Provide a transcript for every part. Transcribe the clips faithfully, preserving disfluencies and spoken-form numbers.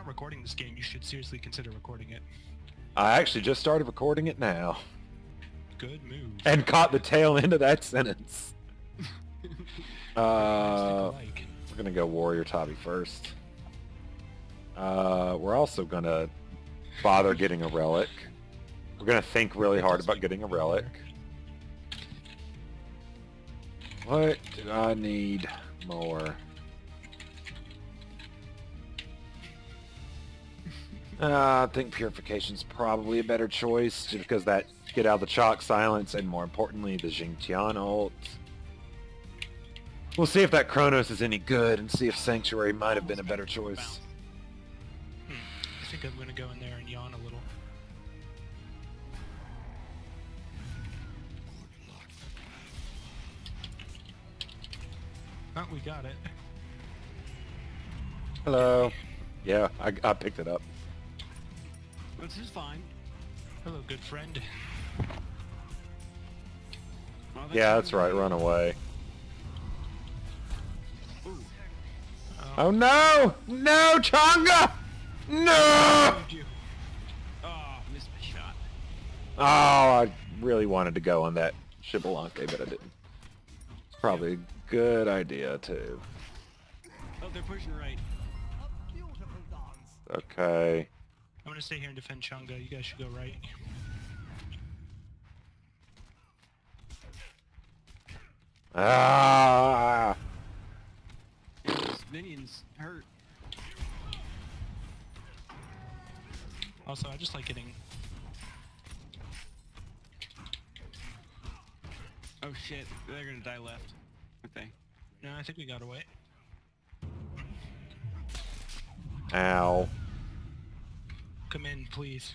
recording this game, you should seriously consider recording it. I actually just started recording it now. Good move. And caught the tail end of that sentence. uh, we're gonna go Warrior Tabi first. Uh, we're also gonna bother getting a relic. We're gonna think really hard about getting a relic. What do I need more? Uh, I think Purification's probably a better choice, just because that get out of the chalk silence, and more importantly, the Xingqian ult. We'll see if that Chronos is any good, and see if Sanctuary might have been a better choice. Hmm. I think I'm gonna go in there and yawn a little. Oh, we got it. Hello. Yeah, I, I picked it up. This is fine. Hello, good friend. Oh, Yeah, that's right. Run away. Ooh. Oh, Oh no! No, Chang'e! No! you. Oh, missed my shot. Oh, I really wanted to go on that Xbalanque, but I didn't. Probably a good idea, too. Oh, they're pushing right. Okay. I'm gonna stay here and defend Chang'e. You guys should go right. Ah! These minions hurt. Also, I just like getting... Oh shit, they're gonna die left. Okay. No, I think we got away. Ow. Come in, please.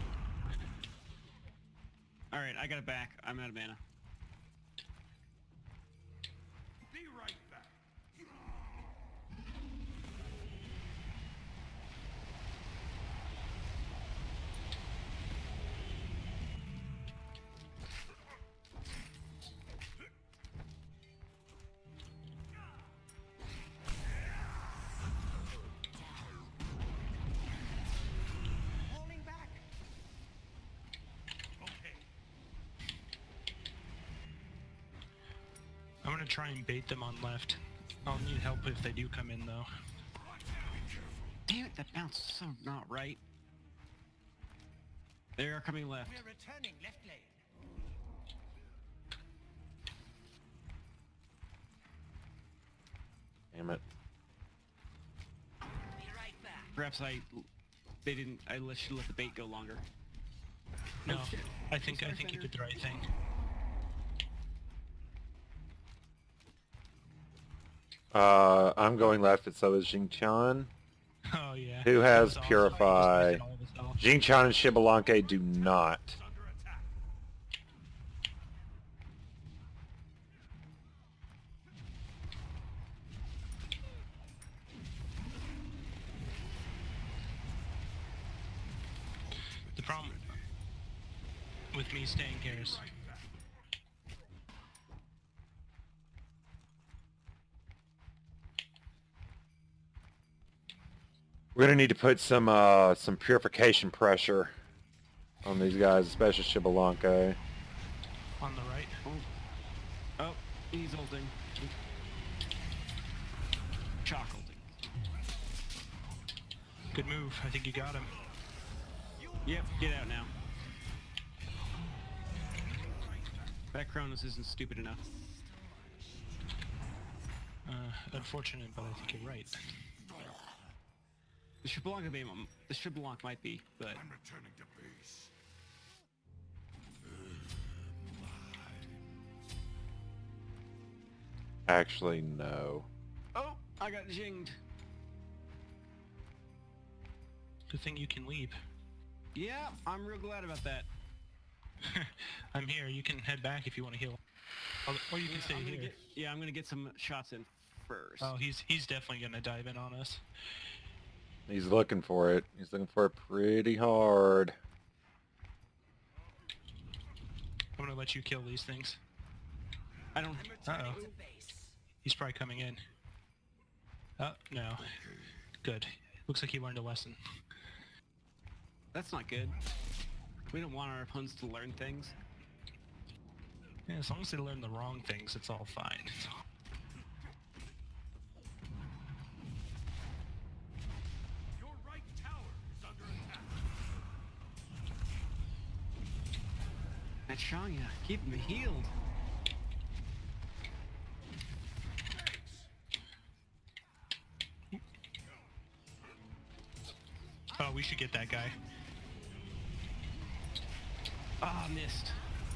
Alright, I got it back. I'm out of mana. Be right back. Falling back. Okay. I'm gonna try and bait them on left. I'll need help if they do come in, though. Damn it, that bounce is so not right. They are coming left. We're returning left lane. Damn it. Be right back. Perhaps I... They didn't... I let- should let the bait go longer. No, Oh, shit. I think I Sorry, think you Fender. did the right thing. Uh, I'm going left, but so is Xingqian. Oh yeah. Who That has was awesome. Purify? He just wasted all of his health. Xingqian and Xbalanque do not. Under attack. The problem with me staying here is We're gonna need to put some uh, some purification pressure on these guys, especially Xbalanque. on the right. Oh, he's ulting. Chalk ulting. Good move. I think you got him. Yep, get out now. That Chronos isn't stupid enough. Uh, unfortunate, but I think you're right. The Xbalanque may, the Xbalanque might be, but I'm returning to base. Actually, no. oh, I got jinged. Good thing you can leave. Yeah, I'm real glad about that. I'm here. You can head back if you want to heal. Or or you can stay I'm gonna here. get, yeah, I'm gonna get some shots in first. Oh, he's he's definitely gonna dive in on us. He's looking for it. He's looking for it pretty hard. I'm gonna let you kill these things. I don't. Uh-oh. He's probably coming in. Oh, no. Good. Looks like he learned a lesson. That's not good. We don't want our opponents to learn things. Yeah, as long as they learn the wrong things, it's all fine. It's all... Your right tower is under attack. That Shanya, keep him healed. Oh, we should get that guy. Ah, missed.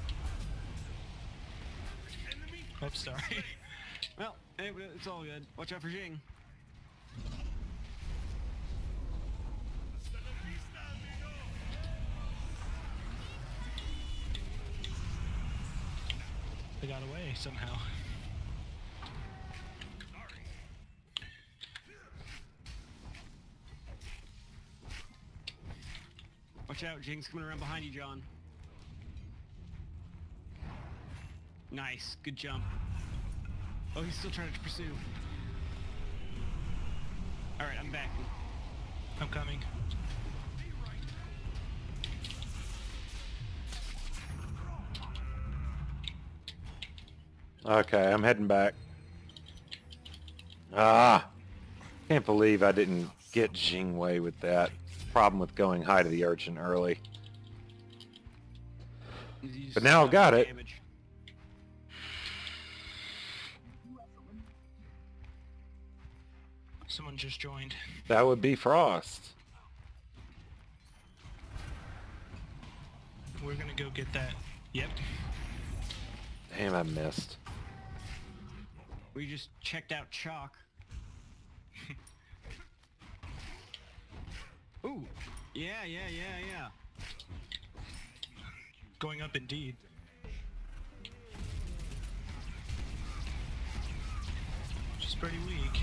Enemy Oh, sorry. Well, hey, it's all good. Watch out for Jing. They got away somehow. Watch out, Jing's coming around behind you, John. Nice, good jump. Oh, he's still trying to pursue. Alright, I'm back. I'm coming. Okay, I'm heading back. Ah! Can't believe I didn't get Jingwei with that. Problem with going high to the urchin early. You just But now I've got it. damage. Someone just joined. That would be Frost. We're gonna go get that. Yep. Damn, I missed. We just checked out Chalk. Ooh. Yeah, yeah, yeah, yeah. Going up indeed. She's pretty weak.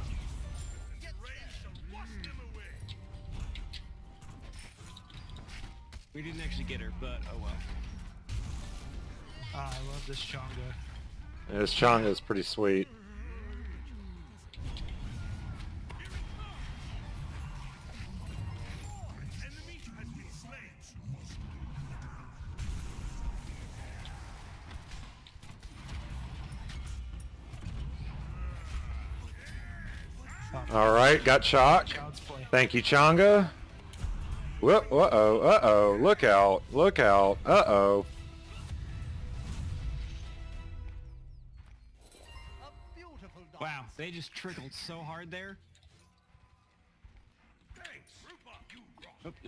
We didn't actually get her, but oh well. Ah, I love this Chonga. This Chonga is pretty sweet. enemy has been slain. Alright, got shock. Child's play. Thank you, Chonga. Whoop, uh-oh, uh-oh. Look out, look out, uh-oh. A beautiful dog. Wow, they just trickled so hard there. Thanks. Rupa, you rock. Oh, no.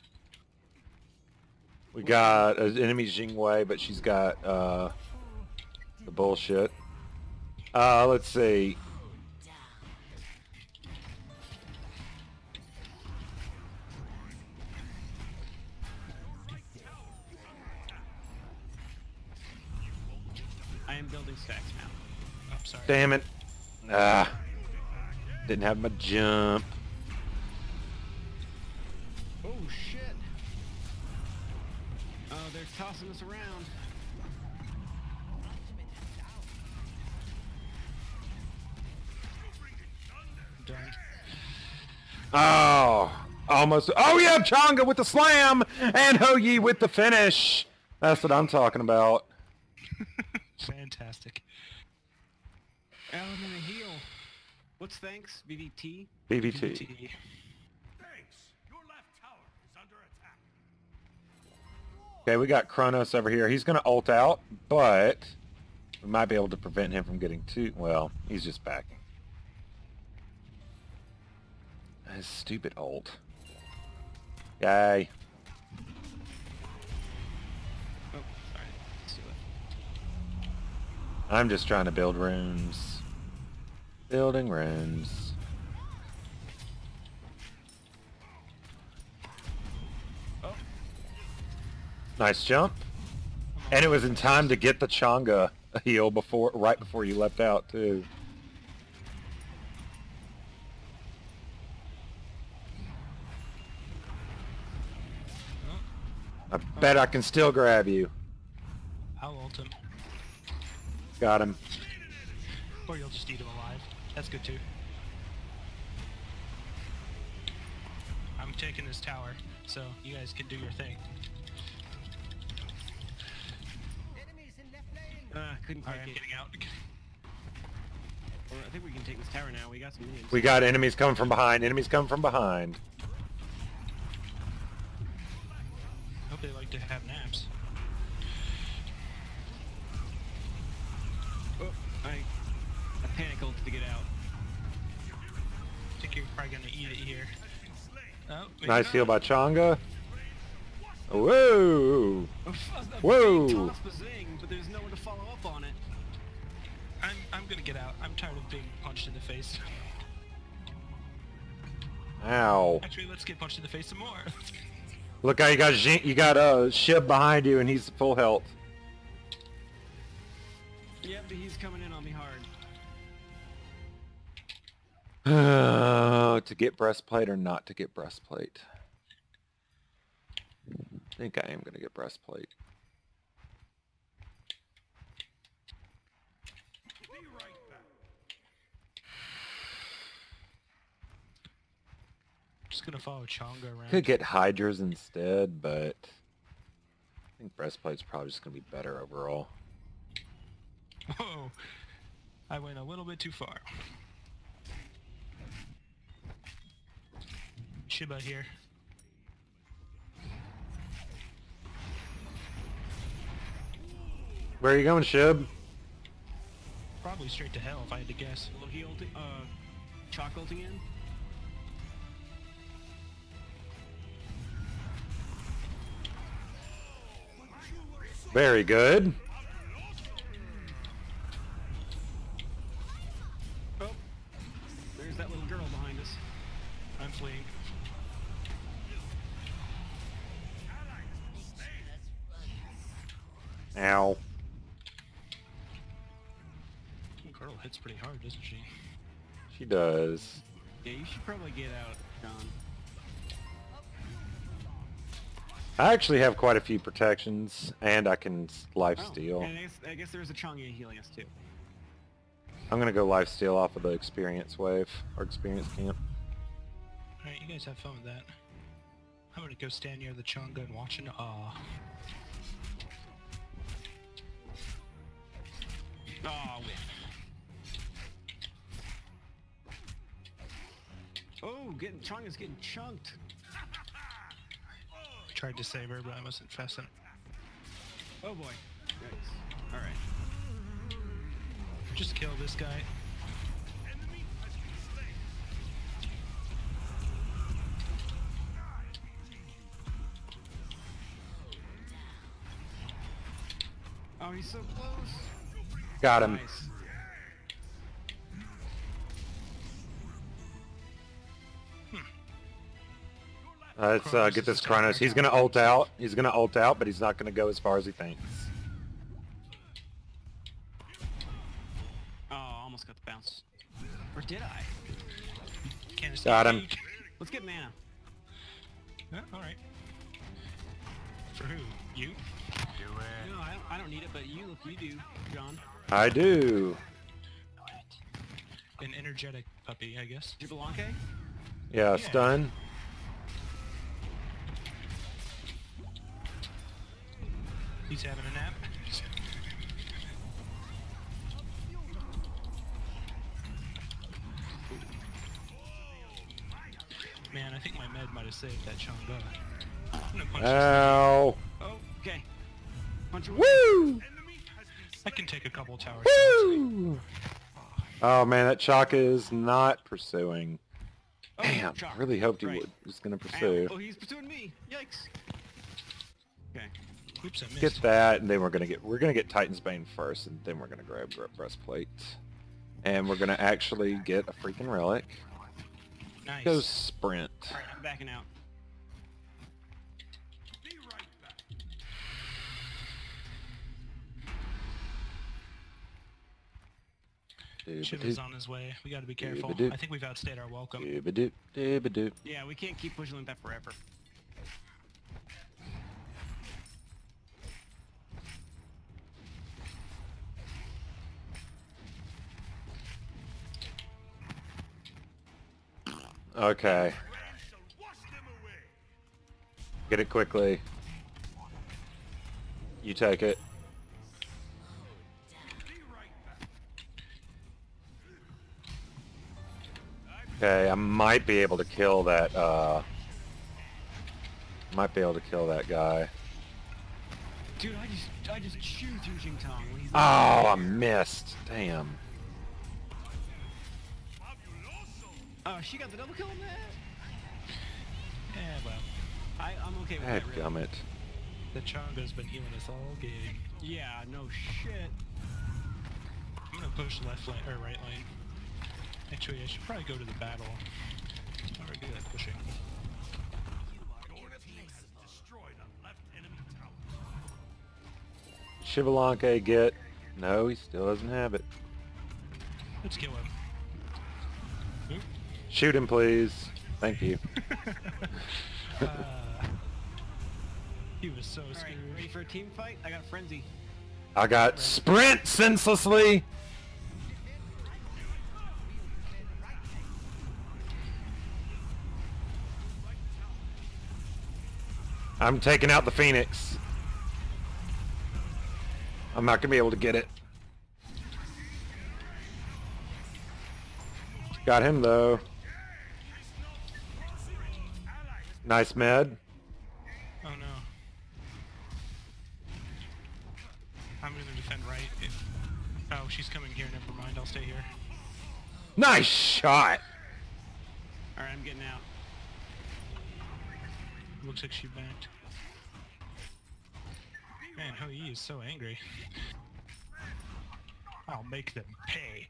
We got an enemy Jingwei, but she's got, uh, the bullshit. Uh, let's see. I am building stacks now. Oh, sorry. Damn it. Ah. Didn't have my jump. Oh shit! Oh, they're tossing us around. Done. Oh. Almost. Oh yeah, Chonga with the slam! And Ho Yi with the finish! That's what I'm talking about. Fantastic. Oh, I'm gonna heal. What's thanks? B D T? B B T. T. Thanks. Your left tower is under attack. Okay, we got Kronos over here. He's gonna ult out, but we might be able to prevent him from getting too... Well, he's just backing. His stupid ult. Yay. Oh, sorry. Let's do it. I'm just trying to build runes. Building runes. Oh, Nice jump. And it was in time to get the Chonga heal before, right before you leapt out too. I bet I can still grab you. I'll ult him. Got him. Or you'll just eat him alive. That's good too. taking this tower, so you guys can do your thing. Uh, couldn't quite Alright, I'm get getting out. Or I think we can take this tower now. We got some minions. We got enemies coming from behind. Enemies coming from behind. Hope they like to have naps. Oh, I, I panic ulted to get out. I think you're probably gonna eat it here. Oh, maybe Nice not. heal by Changa. Whoa! A Whoa. big toss bazing, but there's no one to follow up on it. I'm, I'm gonna get out. I'm tired of being punched in the face. Ow! Actually, let's get punched in the face some more. Look how you got Jin- you got uh Shib behind you, and he's full health. Yeah, but he's coming in on me hard. To get breastplate or not to get breastplate? I think I am gonna get breastplate. Be right back. Just gonna follow Changa around. Could get Hydras instead, but I think breastplate's probably just gonna be better overall. Whoa! I went a little bit too far. Shiba here. Where are you going, Shib? Probably straight to hell if I had to guess. Loki ulting, uh, Chalk ulting in. Very good. Oh, there's that little girl behind us. I'm fleeing. Ow. Girl hits pretty hard, doesn't she? She does. Yeah, you should probably get out, John. I actually have quite a few protections, and I can s- life Oh, steal. and I guess, I guess there's a Chang'e healing us too. I'm gonna go life steal off of the experience wave, or experience camp. Alright, you guys have fun with that. I'm gonna go stand near the Changa and watch an awe. Oh, whiff. Oh, getting Chang'e's getting chunked. Tried to save her, but I wasn't fast enough. Oh boy. Nice. All right. Just kill this guy. Enemy has been slain. Oh, he's so close. Got him. Nice. Uh, let's uh, get this Chronos. He's gonna ult out. He's gonna ult out, but he's not gonna go as far as he thinks. Oh, almost got the bounce. Or did I? Can't escape Got him. me. Let's get mana. Yeah, alright. For who? You? Do it. No, I don't, I don't need it, but you, you do, John. I do. An energetic puppy, I guess. Jubilanke? Yeah, Yeah. stun. He's having a nap. Man, I think my med might have saved that Changa. I'm gonna punch this thing. Ow. Oh, okay. Punch him. Woo! I can take a couple tower shots. Woo! Oh man, that Chaka is not pursuing. Oh, Damn, I Chalk. really hoped he Right. would. Was gonna Ow. pursue. Oh, he's pursuing me. Yikes. Okay. Oops, I missed. Get that, and then we're gonna get we're gonna get Titan's Bane first, and then we're gonna grab Bre- breastplate, and we're gonna actually get a freaking relic. Nice. Go sprint. All right, I'm backing out. Be right back. Shiva's on his way. We gotta be careful. Dooba-doo. I think we've outstayed our welcome. Dooba-doo, dooba-doo. Yeah, we can't keep pushing like that forever. Okay. Rain shall wash them away. Get it quickly. You take it. Okay, I might be able to kill that, uh... Might be able to kill that guy. Dude, I just I just chew through Jingtong when he's Oh, I missed. Damn. Oh, she got the double kill on that? Yeah, well, I, I'm okay with that, really. Dadgummit. the Chonga's been healing us all game. Yeah, no shit. I'm gonna push left lane, or right lane. Actually, I should probably go to the battle. I'm already good at pushing. Your team has destroyed a left enemy tower. Shivalanke get... No, he still doesn't have it. Let's kill him. Oop. Shoot him, please. Thank you. uh, he was so Alright, screwed. ready for a team fight? I got Frenzy. I got sprint senselessly. I'm taking out the Phoenix. I'm not gonna be able to get it. Got him though. Nice med. Oh no. I'm gonna defend right. If... Oh, she's coming here. Never mind. I'll stay here. Nice shot. Alright, I'm getting out. Looks like she backed. Man, Hou-Yi is so angry. I'll make them pay.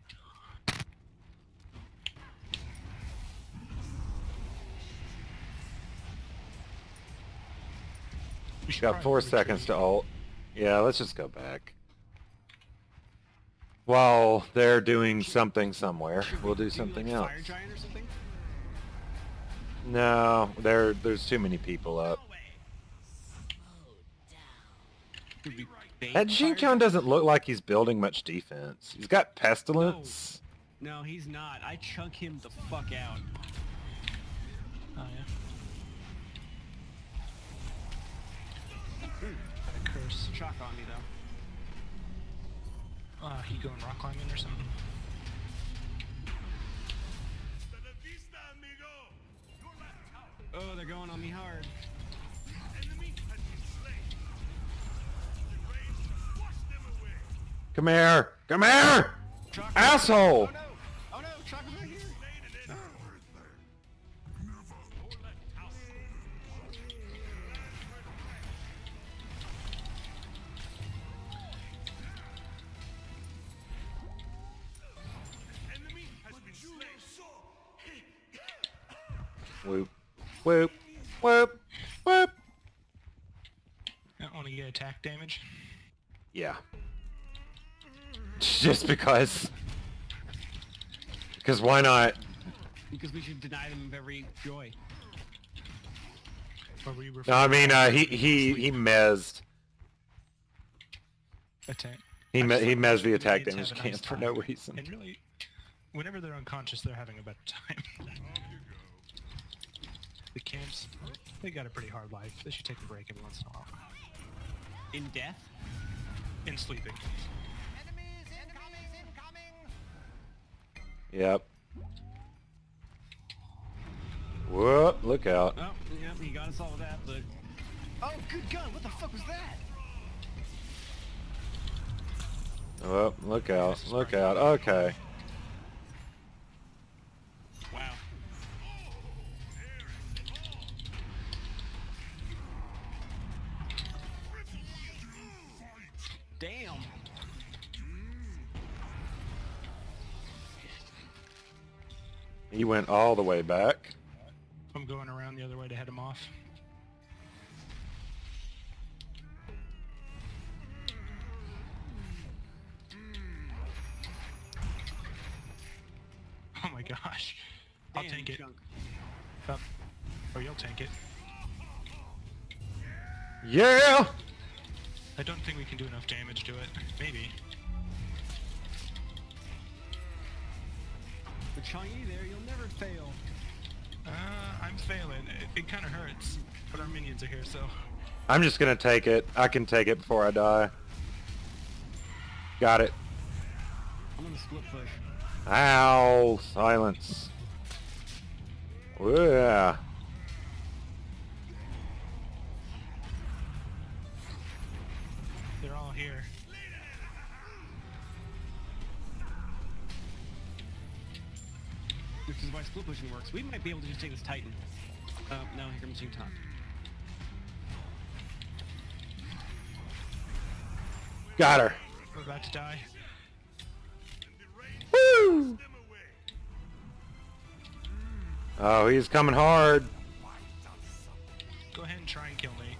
We should Got probably four retreat. seconds to ult. Yeah, let's just go back. While they're doing something somewhere, Should we'll do like, something Fire else. Giant or something? No, there there's too many people up. Could we bait That Fire Xingqiang Giant? doesn't look like he's building much defense. He's got Pestilence. No, he's not. I chunk him the fuck out. Oh yeah. Got a curse. Shock on me though. Ah, he going rock climbing or something? Hasta la vista, amigo. Your left tower. Oh, they're going on me hard. Enemy has been slain. The rains have washed them away. Come here! Come here! Shock Asshole! Oh no! Oh no! Shock is right here! Slain an enemy. Your left tower. Enemy has been slain. Whoop. Whoop. Whoop. Whoop. I don't want to get attack damage. Yeah. Just because. Because why not? Because we should deny them of every joy. Or we were No, I mean, uh, he, he, he mezzed. attack. He, I me just he like mezzed the the attack idiots damage have a can nice for no time. reason. And really, whenever they're unconscious, they're having a better time. The camps, they got a pretty hard life. They should take a break every once in a while. In death? In sleeping. Enemies incoming! Incoming! Yep. Whoop, look out. Oh, yep, he got us all with that, but... Oh, good gun! What the fuck was that? Whoop, look out, look out. Okay. Wow. Damn! He went all the way back. I'm going around the other way to head him off. Oh my gosh. I'll Damn, tank it. Chunk. Up. Or you'll tank it. Yeah! I don't think we can do enough damage to it. Maybe. With Chang-Yi there, you'll never fail. Uh, I'm failing. It, it kind of hurts. but our minions are here, so... I'm just gonna take it. I can take it before I die. Got it. I'm gonna split push. Ow! Silence. Yeah. They're all here. Which is why split pushing works. We might be able to just take this Titan. Uh, no, here comes Team Top. Got her. We're about to die. Woo! Oh, he's coming hard. Go ahead and try and kill me.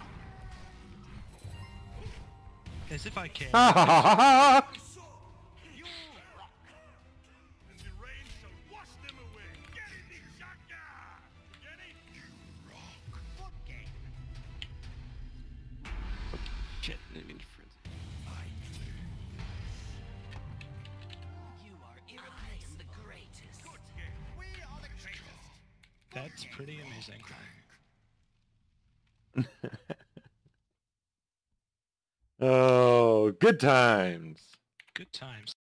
As if I can. Ha ha ha ha ha! You rock. And the rain shall wash them away. Get it, Shaka! Get it? You rock. Okay. Shit, I didn't mean to frizz. You are irreplaceable. The greatest. Good game. We are the greatest. That's pretty amazing. Oh, good times. Good times.